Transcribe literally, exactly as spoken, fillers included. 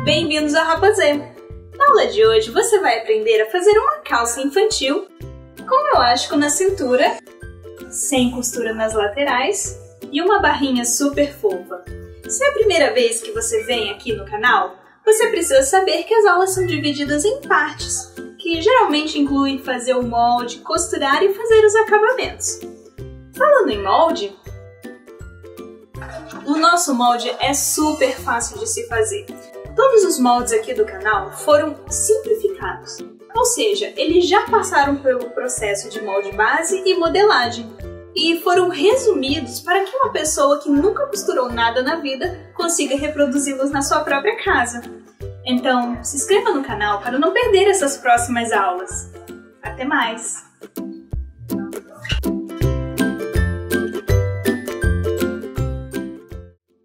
Bem-vindos ao Rapazê! Na aula de hoje você vai aprender a fazer uma calça infantil com elástico na cintura, sem costura nas laterais e uma barrinha super fofa. Se é a primeira vez que você vem aqui no canal, você precisa saber que as aulas são divididas em partes, que geralmente incluem fazer o molde, costurar e fazer os acabamentos. Falando em molde, o nosso molde é super fácil de se fazer. Todos os moldes aqui do canal foram simplificados, ou seja, eles já passaram pelo processo de molde base e modelagem, e foram resumidos para que uma pessoa que nunca costurou nada na vida consiga reproduzi-los na sua própria casa. Então, se inscreva no canal para não perder essas próximas aulas. Até mais!